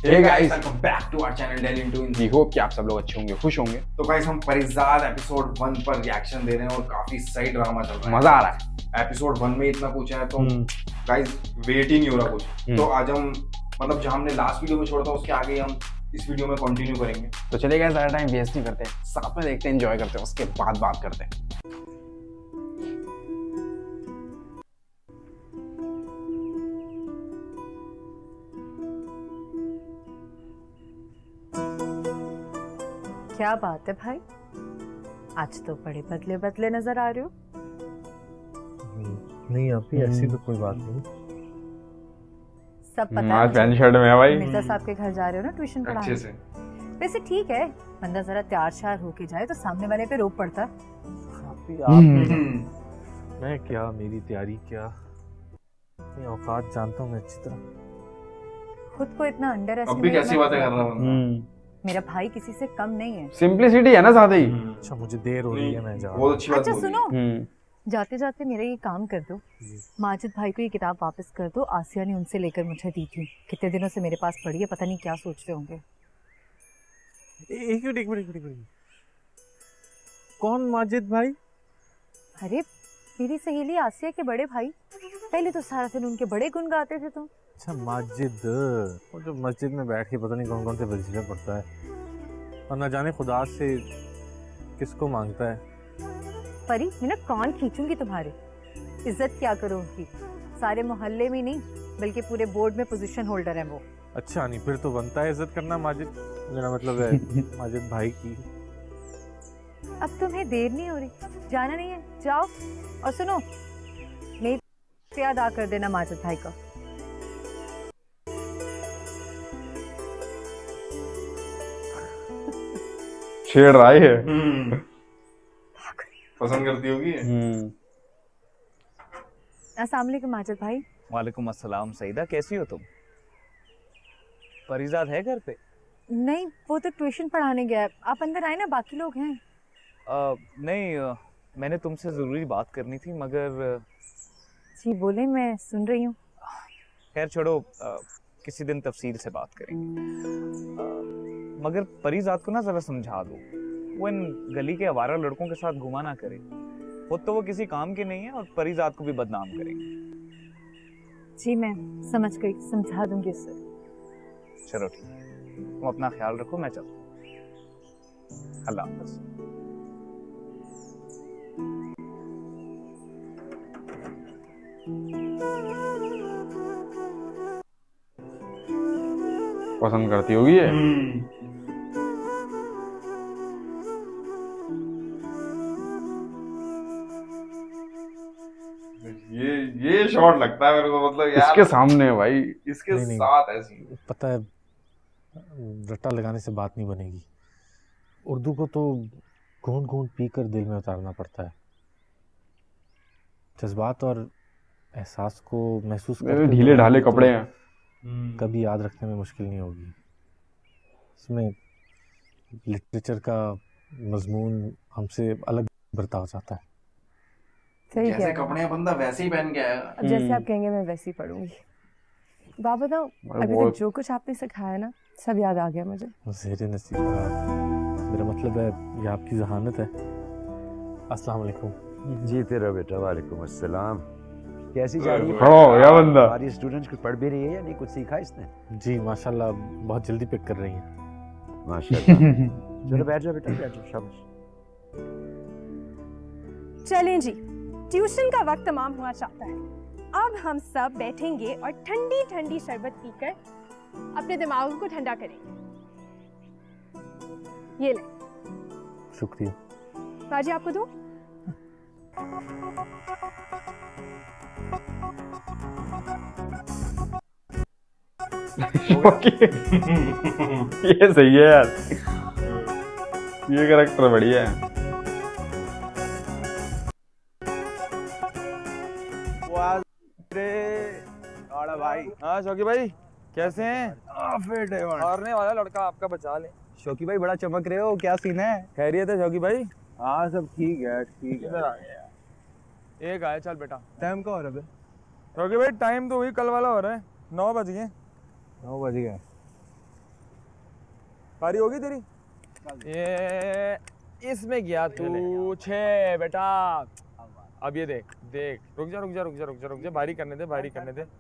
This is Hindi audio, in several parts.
Hey guys, welcome back to our channel Delhi into Hindi. Hope कि आप सब लोग अच्छे होंगे, खुश होंगे। तो गाइस हम परिजाद एपिसोड 1 पर रिएक्शन दे रहे हैं और काफी सही ड्रामा चल रहा है, मजा आ रहा है। एपिसोड 1 में इतना कुछ है तो गाइस वेट ही नहीं हो रहा कुछ। तो आज हम मतलब जहां हमने लास्ट वीडियो में छोड़ा था उसके आगे हम इस वीडियो में कंटिन्यू करेंगे। तो चलिए गाइस, ज़्यादा टाइम वेस्ट नहीं करते, साथ में देखते हैं, एंजॉय करते हैं, उसके बाद बात करते हैं। क्या बात है भाई, आज तो बड़े बदले बदले नजर आ रहे हो। नहीं आपकी ऐसी तो कोई बात नहीं। सब पता है आज पैंट शर्ट में है भाई। मिर्जा साहब के घर जा रहे हो ना ट्यूशन पढ़ाने। अच्छे से वैसे ठीक है, बंदा जरा तैयार श्यार होके जाए तो सामने वाले पे रोक पड़ता। मैं क्या, मेरी तैयारी क्या, अपनी औकात जानता हूँ मैं अच्छी तरह। खुद को इतना अंडर अब भी कैसी बातें कर रहा हूँ। मेरा भाई किसी से कम नहीं है। सिंपलिसिटी है ना साथ ही। अच्छा मुझे देर हो रही है, मैं जा रहा हूँ। बहुत अच्छी बात अच्छा बोली। सुनो, जाते जाते मेरा ये काम कर दो, माजिद भाई को ये किताब वापस कर दो। आसिया ने उनसे लेकर मुझे दी थी, कितने दिनों से मेरे पास पड़ी है, पता नहीं क्या सोच रहे होंगे। एक मिनट। कौन माजिद भाई? अरे मेरी सहेली आसिया के बड़े भाई, पहले तो सारा दिन उनके बड़े गुण गाते थे तुम। अच्छा माजिद, वो जो मस्जिद में बैठ के पता नहीं कौन कौन से वजीफे पढ़ता है और न जाने खुदा से किसको मांगता है। परी मैं कौन खींचूंगी तुम्हारे, इज्जत क्या करो उनकी, सारे मोहल्ले में नहीं बल्कि पूरे बोर्ड में पोजीशन होल्डर है वो। अच्छा नहीं, फिर तो बनता है इज्जत करना माजिद, मेरा मतलब है माजिद भाई की। अब तुम्हें देर नहीं हो रही, जाना नहीं है जाओ। और सुनो, मेरी शुक्रिया अदा कर देना माजिद भाई का। छेड़ रहा है। पसंद करती होगी। अस्सलाम वालेकुम माजिद भाई। वालेकुम अस्सलाम। सईदा कैसी हो तुम? परिजाद है घर पे? नहीं, वो तो ट्यूशन पढ़ाने गया है। आप अंदर आए ना, बाकी लोग हैं। नहीं, मैंने तुमसे ज़रूरी बात करनी थी मगर। जी बोले, मैं सुन रही हूँ। खैर छोड़ो, किसी दिन तफसील से बात करेंगे। मगर परिजाद को ना ज़रा समझा दो, वो इन गली के आवारा लड़कों के साथ घुमा ना करे। खुद तो वो किसी काम के नहीं है और परिजाद को भी बदनाम करेंगे। जी मैं समझ गई, समझा दूंगी उससे। चलो ठीक है, तुम अपना ख्याल रखो, मैं चलता हूँ। अल्लाह हाफ़िज़। पसंद करती होगी ये। ये शॉट लगता है मेरे को, मतलब यार इसके सामने भाई, इसके नहीं। साथ ऐसी पता है रट्टा लगाने से बात नहीं बनेगी। उर्दू को तो घूंट घूंट पी कर दिल में उतारना पड़ता है। जज्बात और एहसास को महसूस करते ढीले ढाले कपड़े हैं। कभी याद रखने में मुश्किल नहीं होगी। इसमें लिटरेचर का मजमून हमसे अलग बर्ताव जाता है। सही जैसे कपड़े हैं बंदा वैसे ही पहन के आएगा। अब जैसे आप कहेंगे मैं वैसे ही पढ़ूंगी। बाप बताओ, अभी तक जो कुछ आपने सिखाया ना, सब याद आ गया मुझे। ज़ेरे नसीब, मेरा मतलब है ये आपकी जहानत है। अस्सलाम वालेकुम। जीते रहो बेटा। वालेकुम अस्सलाम। कैसी जा रही है? खड़ा हो गया बंदा। हमारी स्टूडेंट्स कुछ पढ़ भी रही है या नहीं, कुछ सीखा इसने? जी माशाल्लाह, बहुत जल्दी पिक कर रही हैं। माशाल्लाह। चलो बैठ जाओ बेटा, बैठ जाओ, शाबाश। चलें जी, ट्यूशन का वक्त तमाम हुआ चाहता है। अब हम सब बैठेंगे और ठंडी ठंडी शरबत पीकर अपने दिमागों को ठंडा करेंगे। ये ले शुक्रिया। बाजी, आपको दूं? ये सही है यार, ये कैरेक्टर बढ़िया है। भाई हाँ शौकी भाई, कैसे हैं? फिट है हारने वाला लड़का आपका बचा ले। शौकी भाई बड़ा चमक रहे हो, क्या सीन है? खैरियत है शौकी भाई? हाँ सब ठीक है, ठीक है। एक आया, चल बेटा। टाइम का हो रहा है? शौकी भाई टाइम तो वही कल वाला हो रहा है, 9 बज गए। 9 बज गए। पारी होगी तेरी? ये इसमें गया तू 6 बेटा। अब ये देख देख, रुक जा रुक जा रुक जा रुक जा रुक जा, बारी करने दे बारी करने दे।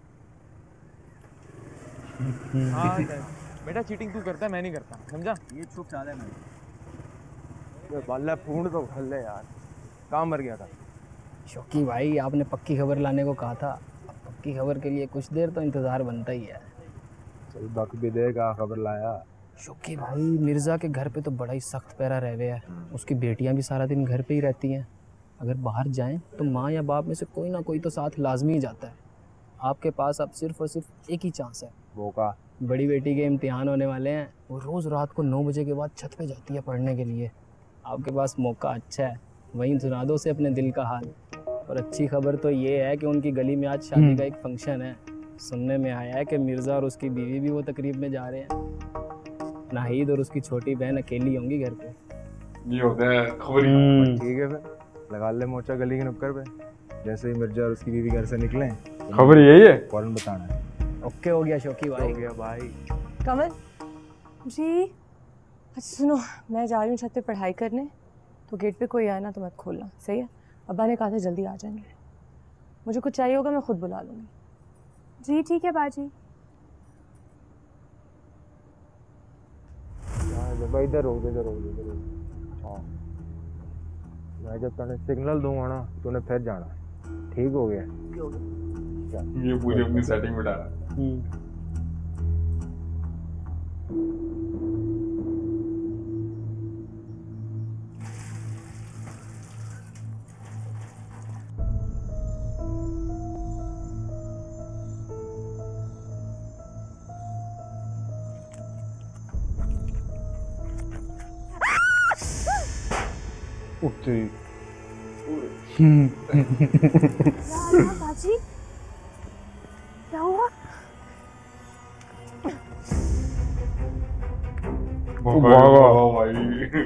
हाँ बेटा चीटिंग तू करता है, मैं नहीं करता, समझा? ये छुप चाल है मैंने। बल्ला पूर्ण तो भले यार, काम मर गया था। शौकी भाई आपने पक्की खबर लाने को कहा था, अब पक्की खबर के लिए कुछ देर तो इंतज़ार बनता ही है। चल बक भी देगा, खबर लाया। शौकी भाई मिर्ज़ा के घर पे तो बड़ा ही सख्त पैरा रह गया है, उसकी बेटियां भी सारा दिन घर पे ही रहती हैं। अगर बाहर जाएं तो माँ या बाप में से कोई ना कोई तो साथ लाजमी ही जाता है। आपके पास अब सिर्फ और सिर्फ एक ही चांस है। वो का? बड़ी बेटी के इम्तिहान होने वाले हैं, वो रोज़ रात को 9 बजे के बाद छत पे जाती है पढ़ने के लिए। आपके पास मौका अच्छा है, वहीं सुना दो उसे अपने दिल का हाल। और अच्छी खबर तो ये है कि उनकी गली में आज शादी का एक फंक्शन है। सुनने में आया है कि मिर्ज़ा और उसकी बीवी भी वो तकरीब में जा रहे हैं। नाहिद और उसकी छोटी बहन अकेली होंगी घर पे। ये होता है खबरी। ठीक है फिर लगा ले मोर्चा गली के नुक्कड़ पे, जैसे ही मिर्जा और उसकी बीवी घर से निकले खबर यही है, फौरन बताना है। ओके हो गया शौकी भाई। हो गया भाई। कमल जी, अच्छा सुनो, मैं जा रही हूँ छत पे पढ़ाई करने, तो गेट पे कोई आए ना तो मत खोलना, सही है? अब्बा ने कहा था जल्दी आ जाएंगे। मुझे कुछ चाहिए होगा मैं खुद बुला लूँगी। जी ठीक है बाजी। भाई इधर रोक इधर रोक इधर रोक। हाँ मैं जब तूने सिग्नल दूंगा ना तूने फिर जाना। ठीक हो गया? ये पूरी अपनी सेटिंग बिठा रहा है। बाजी क्या हुआ? भाई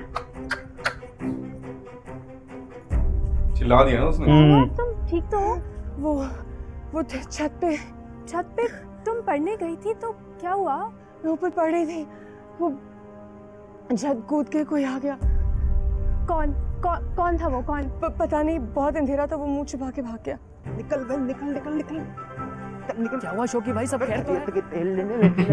चिल्ला दिया ना उसने। तुम ठीक तो हो? वो छत पे तुम पढ़ने गई थी तो क्या हुआ? मैं ऊपर पढ़ रही थी, वो छत कूद के कोई आ गया। कौन था वो? कौन? पता नहीं, बहुत अंधेरा था, वो मुंह छुपा के भाग गया। निकल बहन निकल निकल निकल निकल। क्या हुआ शौकी भाई, सब खैर तो है? तेल लेने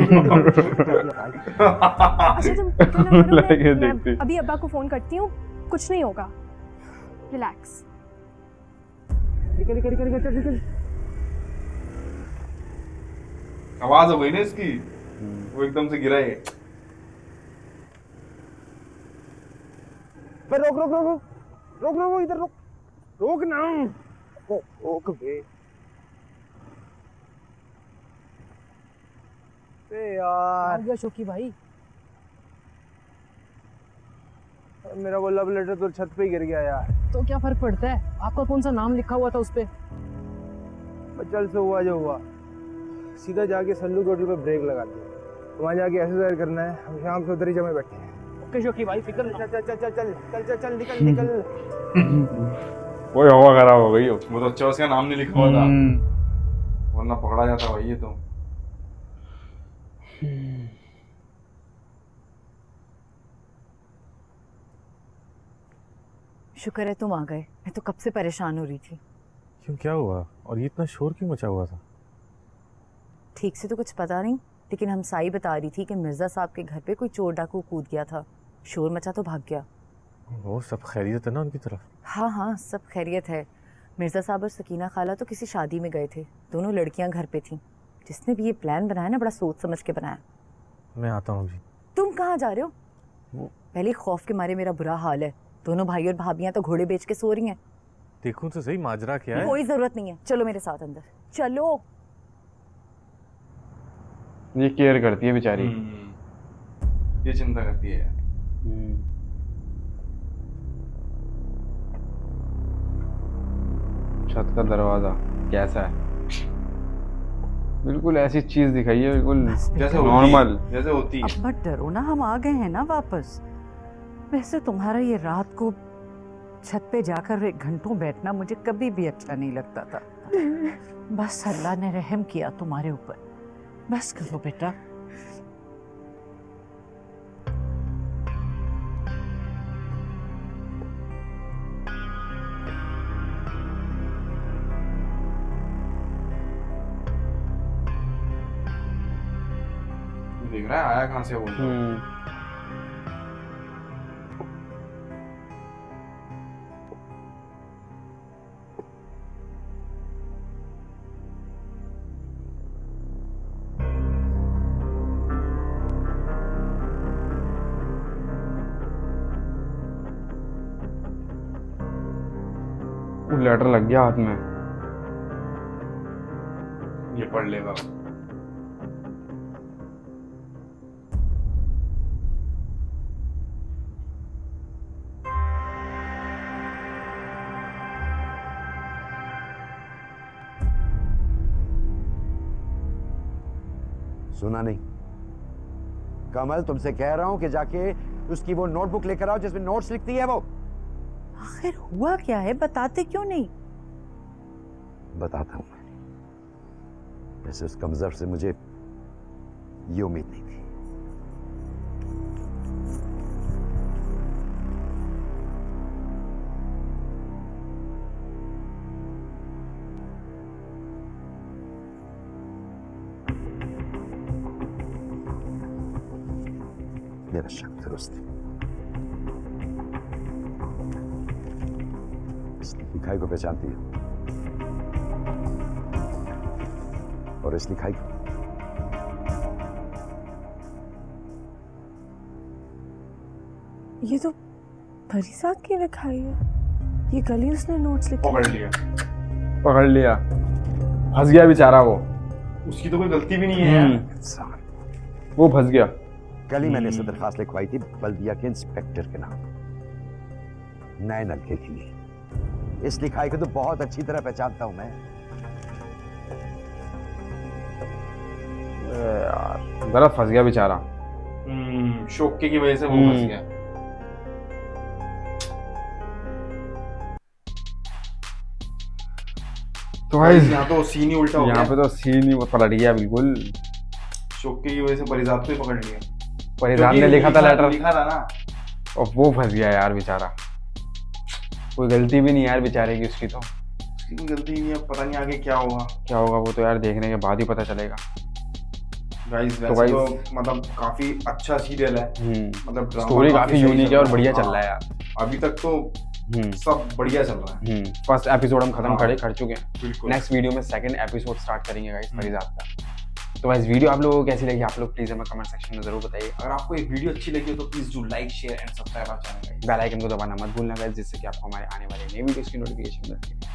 अच्छा तुम मैं अभी अब्बा को फोन करती हूँ, कुछ नहीं होगा, रिलैक्स। निकल निकल निकल निकल निकल। आवाज हो गई ना इसकी, वो एकदम से गिरा है। रोक रोक रोक रोक रोक इधर रोक रोक ना रोक बे यार। गया शौकी भाई, मेरा वो लव लेटर तो छत पे ही गिर गया यार। तो क्या फर्क पड़ता है? आपका कौन सा नाम लिखा हुआ था उस पे? चल से हुआ जो हुआ, सीधा जाके सल्लू के होटल पे ब्रेक लगा दिया, वहाँ जाके एक्सरसाइज करना है। हम शाम से उधर ही जमे बैठे हैं। ओके शौकी भाई, फिक्र चल चल चल चल चल चल चल निकल निकल। वो हवा खराब हो गई, वो तो अच्छा उसका नाम नहीं लिखा हुआ था, वरना पकड़ा जाता भाई ये तो। शुक्र है तुम आ गए, मैं तो कब से परेशान हो रही थी। क्यों, क्या हुआ? और ये इतना शोर क्यों मचा हुआ था? ठीक से तो कुछ पता नहीं, लेकिन हमसाई बता रही थी कि मिर्ज़ा साहब के घर पे कोई चोर डाकू कूद गया था। शोर मचा तो भाग गया। वो सब खैरियत है ना उनकी तरफ? हाँ हाँ सब खैरियत है। मिर्ज़ा साहब और सकीना खाला तो किसी शादी में गए थे, दोनों लड़कियां घर पे थीं। जिसने भी ये प्लान बनाया ना, बड़ा सोच समझ के बनाया। मैं आता हूँ अभी। तुम कहाँ जा रहे हो? पहले खौफ के मारे मेरा बुरा हाल है। दोनों भाई और भाभियां तो घोड़े बेच के सो रही हैं। देखूं तो सही माजरा क्या है। कोई जरूरत नहीं है, चलो मेरे साथ अंदर चलो। ये केयर करती है बेचारी, ये चिंता करती है यार। छत का दरवाजा कैसा है? बिल्कुल ऐसी चीज दिखाई है, बिल्कुल जैसे नॉर्मल जैसे होती है। अब मत डरो ना, हम आ गए हैं ना वापस। वैसे तुम्हारा ये रात को छत पे जाकर घंटों बैठना मुझे कभी भी अच्छा नहीं लगता था। बस अल्लाह ने रहम किया तुम्हारे ऊपर। बस करो बेटा। दिख रहा है, आया कहाँ से वो? लेटर लग गया हाथ में, ये पढ़ लेगा। सुना नहीं? कमल, तुमसे कह रहा हूं कि जाके उसकी वो नोटबुक लेकर आओ जिसमें नोट्स लिखती है वो। आखिर हुआ क्या है, बताते क्यों नहीं? बताता हूं मैं। वैसे उस कमजोर से मुझे ये उम्मीद नहीं थी। मेरा शक दुरुस्त है। इस लिखाई को पहचानती है और इस लिखाई को ये तो परिसाद की लिखाई है। ये कल ही उसने नोट्स लिखे। पकड़ लिया, फंस गया बेचारा वो। उसकी तो कोई गलती भी नहीं है यार, वो फंस गया। कल ही मैंने इसे दरखास्त लिखवाई थी बल्दिया के इंस्पेक्टर के नाम, नए नलके के लिए। इस लिखाई को तो बहुत अच्छी तरह पहचानता हूं मैं। यार गलत फंस गया बेचारा। शोके की वजह से वो फंस गया। तो भाई यहाँ तो सीन ही उल्टा हो गया। यहाँ पे तो सीन ही पलट गया बिल्कुल। शोके की वजह से परिजात को ही पकड़ लिया। परिजात ने लिखा था लेटर, लिखा था ना, और वो फंस गया यार बेचारा। कोई गलती भी नहीं यार बेचारे की उसकी तो। उसकी कोई गलती नहीं है, पता नहीं आगे क्या होगा। क्या होगा वो तो यार देखने के बाद ही पता चलेगा। गाइस वैसे तो मतलब काफी अच्छा सीरियल है, मतलब स्टोरी काफी यूनिक है और बढ़िया चल रहा है यार। अभी तक तो सब बढ़िया चल रहा है। फर्स्ट एपिसोड हम खत्म कर चुके हैं। बिल्कुल। नेक्स्ट वीडियो में सेकंड एपिसोड स्टार्ट करेंगे गाइस परिजात का। तो गाइस वीडियो आप लोगों को कैसी लगी आप लोग प्लीज हमें कमेंट सेक्शन में जरूर बताइए। अगर आपको ये वीडियो अच्छी लगी हो तो please do like share and subscribe our channel. Bell icon को दबाना मत भूलना गाइस, जिससे कि आपको हमारे आने वाले नए वीडियोस की नोटिफिकेशन मिलती है।